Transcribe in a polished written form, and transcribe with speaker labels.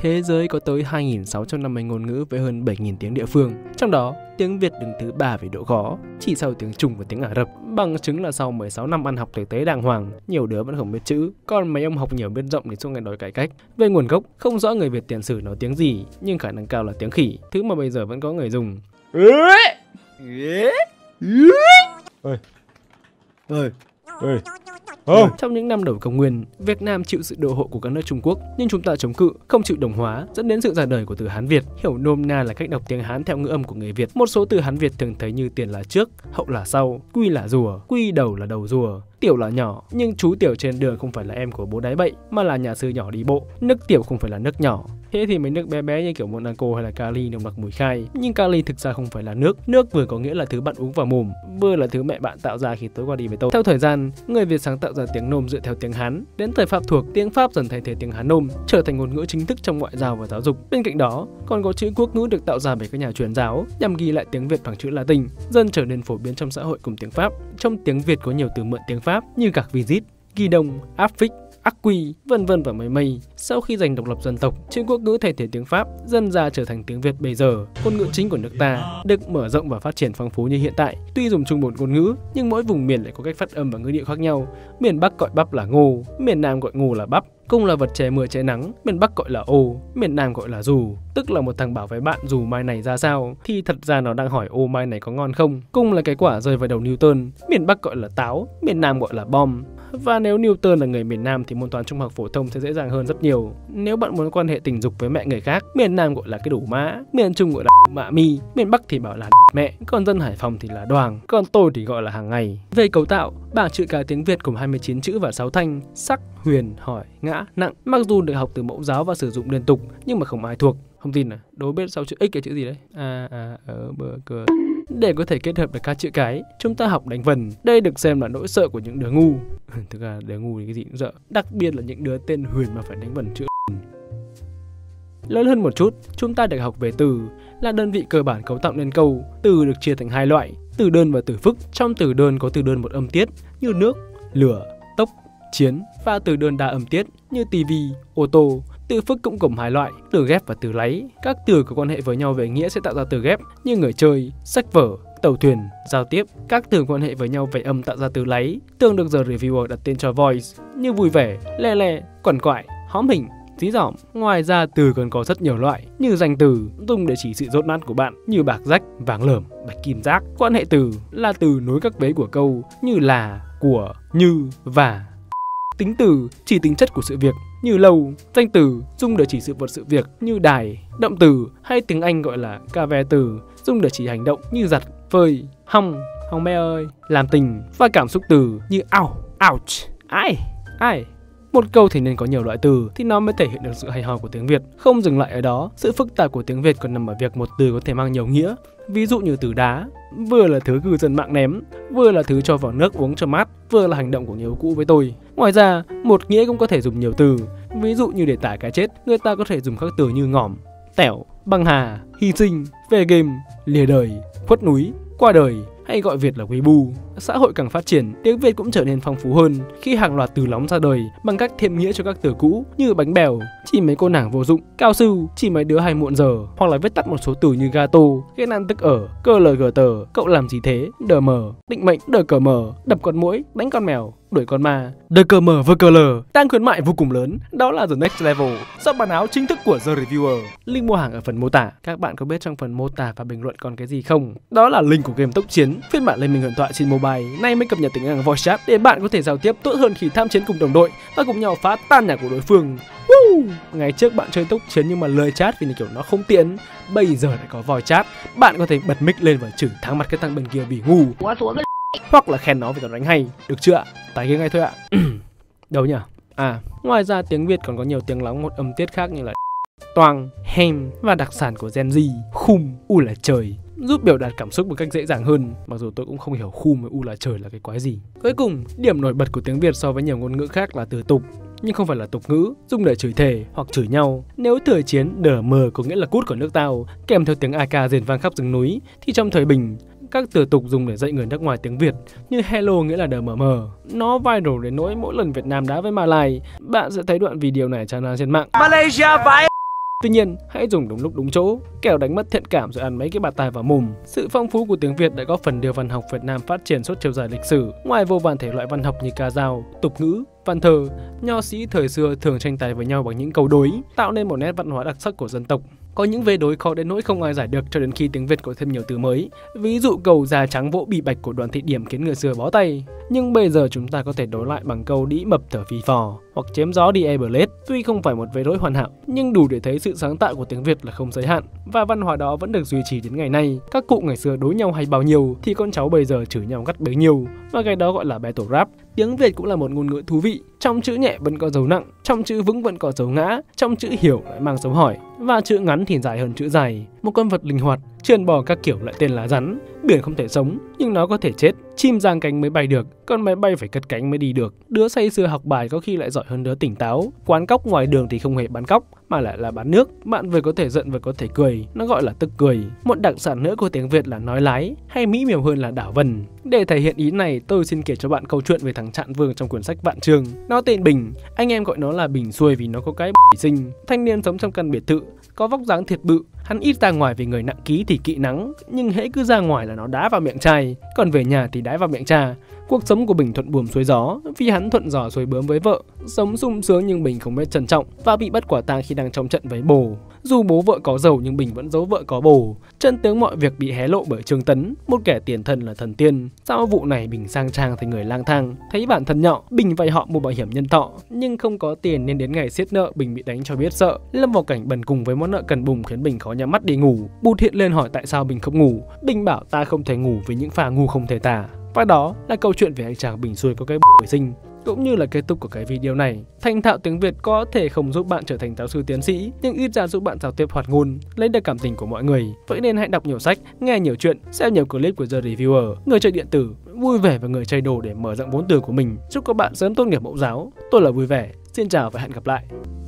Speaker 1: Thế giới có tới 2.650 ngôn ngữ với hơn 7.000 tiếng địa phương. Trong đó, tiếng Việt đứng thứ 3 về độ khó, chỉ sau tiếng Trung và tiếng Ả Rập. Bằng chứng là sau 16 năm ăn học thực tế đàng hoàng, nhiều đứa vẫn không biết chữ. Còn mấy ông học nhiều biết rộng thì suốt ngày đòi cải cách. Về nguồn gốc, không rõ người Việt tiền sử nói tiếng gì, nhưng khả năng cao là tiếng khỉ, thứ mà bây giờ vẫn có người dùng. Trong những năm đầu công nguyên, Việt Nam chịu sự đô hộ của các nước Trung Quốc, nhưng chúng ta chống cự, không chịu đồng hóa, dẫn đến sự ra đời của từ Hán Việt, hiểu nôm na là cách đọc tiếng Hán theo ngữ âm của người Việt. Một số từ Hán Việt thường thấy như tiền là trước, hậu là sau, quy là rùa, quy đầu là đầu rùa, tiểu là nhỏ, nhưng chú tiểu trên đường không phải là em của bố đáy bậy, mà là nhà sư nhỏ đi bộ. Nước tiểu không phải là nước nhỏ. Thế thì mấy nước bé bé như kiểu Monaco hay là Cali nồng nặc mùi khai. Nhưng Cali thực ra không phải là nước. Nước vừa có nghĩa là thứ bạn uống vào mồm, vừa là thứ mẹ bạn tạo ra khi tối qua đi với tôi. Theo thời gian, người Việt sáng tạo ra tiếng nôm dựa theo tiếng Hán. Đến thời Pháp thuộc, tiếng Pháp dần thay thế tiếng Hán nôm, trở thành ngôn ngữ chính thức trong ngoại giao và giáo dục. Bên cạnh đó, còn có chữ quốc ngữ được tạo ra bởi các nhà truyền giáo, nhằm ghi lại tiếng Việt bằng chữ Latin, dần trở nên phổ biến trong xã hội cùng tiếng Pháp. Trong tiếng Việt có nhiều từ mượn tiếng Pháp như gạc visit, ghi đông, áp phích, ác quy, vân vân và mấy mây. Sau khi giành độc lập dân tộc, chữ quốc ngữ thay thế tiếng Pháp dần ra trở thành tiếng Việt bây giờ. Ngôn ngữ chính của nước ta được mở rộng và phát triển phong phú như hiện tại. Tuy dùng chung một ngôn ngữ, nhưng mỗi vùng miền lại có cách phát âm và ngữ điệu khác nhau. Miền Bắc gọi bắp là ngô, miền Nam gọi ngô là bắp. Cung là vật che mưa che nắng, miền Bắc gọi là ô, miền Nam gọi là dù. Tức là một thằng bảo với bạn dù mai này ra sao, thì thật ra nó đang hỏi ô mai này có ngon không. Cung là cái quả rơi vào đầu Newton, miền Bắc gọi là táo, miền Nam gọi là bom. Và nếu Newton là người miền Nam thì môn toán trung học phổ thông sẽ dễ dàng hơn rất nhiều. Nếu bạn muốn quan hệ tình dục với mẹ người khác, miền Nam gọi là cái đủ mã, miền Trung gọi là mạ mi, miền Bắc thì bảo là mẹ, còn dân Hải Phòng thì là đoàng, còn tôi thì gọi là hàng ngày. Về cấu tạo, bảng chữ cái tiếng Việt gồm 29 chữ và 6 thanh: sắc, huyền, hỏi, ngã, nặng. Mặc dù được học từ mẫu giáo và sử dụng liên tục, nhưng mà không ai thuộc. Không tin à? Đố biết sau chữ x cái chữ gì đấy? Để có thể kết hợp được các chữ cái, chúng ta học đánh vần. Đây được xem là nỗi sợ của những đứa ngu. Thực ra đứa ngu thì cái gì cũng sợ, đặc biệt là những đứa tên Huyền mà phải đánh vần chữ. Lớn hơn một chút, chúng ta được học về từ, là đơn vị cơ bản cấu tạo nên câu. Từ được chia thành hai loại, từ đơn và từ phức. Trong từ đơn có từ đơn một âm tiết như nước, lửa, tốc, chiến, và từ đơn đa âm tiết như tivi, ô tô. Từ phức cũng gồm hai loại, từ ghép và từ láy. Các từ có quan hệ với nhau về nghĩa sẽ tạo ra từ ghép như người chơi, sách vở, tàu thuyền, giao tiếp. Các từ quan hệ với nhau về âm tạo ra từ láy, thường được The Reviewer đặt tên cho voice như vui vẻ, le le, quằn quại, hóm hình, dí dỏm. Ngoài ra từ còn có rất nhiều loại như danh từ dùng để chỉ sự dốt nát của bạn như bạc rách, vàng lởm, bạch kim rác. Quan hệ từ là từ nối các vế của câu như là, của, như, và. Tính từ chỉ tính chất của sự việc như lâu. Danh từ dùng để chỉ sự vật sự việc như đài. Động từ hay tiếng Anh gọi là cave từ dùng để chỉ hành động như giặt, phơi, hong me ơi, làm tình. Và cảm xúc từ như ouch, ai. Một câu thì nên có nhiều loại từ thì nó mới thể hiện được sự hay ho của tiếng Việt. Không dừng lại ở đó, sự phức tạp của tiếng Việt còn nằm ở việc một từ có thể mang nhiều nghĩa. Ví dụ như từ đá, vừa là thứ cư dân mạng ném, vừa là thứ cho vào nước uống cho mát, vừa là hành động của người yêu cũ với tôi. Ngoài ra, một nghĩa cũng có thể dùng nhiều từ. Ví dụ như để tả cái chết, người ta có thể dùng các từ như ngỏm, tẻo, băng hà, hy sinh, về game, lìa đời, khuất núi, qua đời, hay gọi Việt là quý bù. Xã hội càng phát triển, tiếng Việt cũng trở nên phong phú hơn khi hàng loạt từ lóng ra đời bằng cách thêm nghĩa cho các từ cũ như bánh bèo, chỉ mấy cô nàng vô dụng, cao su, chỉ mấy đứa hay muộn giờ, hoặc là viết tắt một số từ như gato, ghen ăn tức ở, cơ lờ gờ tờ, cậu làm gì thế, đờ mờ, định mệnh, đờ cờ mờ, đập con muỗi, đánh con mèo, đuổi con ma. Đờ cờ mờ vơ cờ lờ đang khuyến mại vô cùng lớn, đó là The Next Level, shop bán áo chính thức của The Reviewer. Link mua hàng ở phần mô tả. Các bạn có biết trong phần mô tả và bình luận còn cái gì không? Đó là link của game Tốc Chiến, phiên bản Liên minh huyền thoại trên mobile, nay mới cập nhật tính năng voice chat để bạn có thể giao tiếp tốt hơn khi tham chiến cùng đồng đội và cùng nhau phá tan nhà của đối phương. Ngày trước bạn chơi Tốc Chiến nhưng mà lười chat vì kiểu nó không tiện, bây giờ lại có voice chat, bạn có thể bật mic lên và chửi thắng mặt cái thằng bên kia vì ngu, hoặc là khen nó vì nó đánh hay, được chưa ạ? Tải game ngay thôi ạ. Đâu nhỉ? Ngoài ra tiếng Việt còn có nhiều tiếng lóng một âm tiết khác như là toang, hem và đặc sản của Gen Z, khum, là trời, giúp biểu đạt cảm xúc một cách dễ dàng hơn. Mặc dù tôi cũng không hiểu khum với là trời là cái quái gì. Cuối cùng, điểm nổi bật của tiếng Việt so với nhiều ngôn ngữ khác là từ tục, nhưng không phải là tục ngữ dùng để chửi thề hoặc chửi nhau. Nếu thời chiến đờ mờ có nghĩa là cút của nước tao, kèm theo tiếng AK rền vang khắp rừng núi, thì trong thời bình, các từ tục dùng để dạy người nước ngoài tiếng Việt như hello nghĩa là đờ mờ mờ. Nó viral đến nỗi mỗi lần Việt Nam đá với Malai, bạn sẽ thấy đoạn video này tràn lan trên mạng. Malaysia vãi. Tuy nhiên, hãy dùng đúng lúc đúng chỗ, kẻo đánh mất thiện cảm rồi ăn mấy cái bạt tai vào mồm. Sự phong phú của tiếng Việt đã góp phần đưa văn học Việt Nam phát triển suốt chiều dài lịch sử. Ngoài vô vàn thể loại văn học như ca dao, tục ngữ, văn thơ, nho sĩ thời xưa thường tranh tài với nhau bằng những câu đối, tạo nên một nét văn hóa đặc sắc của dân tộc. Có những vế đối khó đến nỗi không ai giải được cho đến khi tiếng Việt có thêm nhiều từ mới. Ví dụ câu da trắng vỗ bì bạch của Đoàn Thị Điểm khiến người xưa bó tay. Nhưng bây giờ chúng ta có thể đối lại bằng câu đĩ mập thở phì phò hoặc chém gió đi Everlet. Tuy không phải một vế đối hoàn hảo, nhưng đủ để thấy sự sáng tạo của tiếng Việt là không giới hạn. Và văn hóa đó vẫn được duy trì đến ngày nay. Các cụ ngày xưa đối nhau hay bao nhiêu thì con cháu bây giờ chửi nhau gắt bấy nhiêu. Và cái đó gọi là battle rap. Tiếng Việt cũng là một ngôn ngữ thú vị. Trong chữ nhẹ vẫn có dấu nặng, trong chữ vững vẫn có dấu ngã, trong chữ hiểu lại mang dấu hỏi, và chữ ngắn thì dài hơn chữ dài. Một con vật linh hoạt, trườn bò các kiểu lại tên là rắn. Biển không thể sống, nhưng nó có thể chết. Chim giang cánh mới bay được, con máy bay phải cất cánh mới đi được. Đứa say sưa học bài có khi lại giỏi hơn đứa tỉnh táo. Quán cóc ngoài đường thì không hề bán cóc, mà lại là bán nước. Bạn vừa có thể giận vừa có thể cười, nó gọi là tức cười. Một đặc sản nữa của tiếng Việt là nói lái, hay mỹ miều hơn là đảo vần. Để thể hiện ý này, tôi xin kể cho bạn câu chuyện về thằng Trạng Vương trong quyển sách Vạn Chương. Nó tên Bình, anh em gọi nó là Bình xuôi vì nó có cái sinh. Thanh niên sống trong căn biệt thự, có vóc dáng thiệt bự. Hắn ít ra ngoài vì người nặng ký thì kỵ nắng, nhưng hễ cứ ra ngoài là nó đá vào miệng trai, còn về nhà thì đá vào miệng cha. Cuộc sống của Bình thuận buồm xuôi gió, vì hắn thuận gió xuôi bướm với vợ, sống sung sướng nhưng Bình không biết trân trọng và bị bắt quả tang khi đang trong trận với bồ. Dù bố vợ có giàu nhưng Bình vẫn giấu vợ có bồ. Chân tướng mọi việc bị hé lộ bởi Trương Tấn, một kẻ tiền thân là thần tiên. Sau vụ này Bình sang trang thành người lang thang, thấy bản thân nhỏ, Bình vay họ mua bảo hiểm nhân thọ, nhưng không có tiền nên đến ngày xiết nợ Bình bị đánh cho biết sợ, lâm vào cảnh bần cùng với món nợ cần bùng khiến Bình khó nhắm mắt đi ngủ. Bụt hiện lên hỏi tại sao Bình không ngủ. Bình bảo ta không thể ngủ vì những phà ngu không thể tả. Và đó là câu chuyện về anh chàng Bình xuôi có cái bưởi sinh. Cũng như là kết thúc của cái video này. Thành thạo tiếng Việt có thể không giúp bạn trở thành giáo sư tiến sĩ, nhưng ít ra giúp bạn giao tiếp hoạt ngôn, lấy được cảm tình của mọi người. Vậy nên hãy đọc nhiều sách, nghe nhiều chuyện, xem nhiều clip của The Reviewer, người chơi điện tử, vui vẻ và người chơi đồ để mở rộng vốn từ của mình. Chúc các bạn sớm tốt nghiệp mẫu giáo. Tôi là Vui Vẻ. Xin chào và hẹn gặp lại.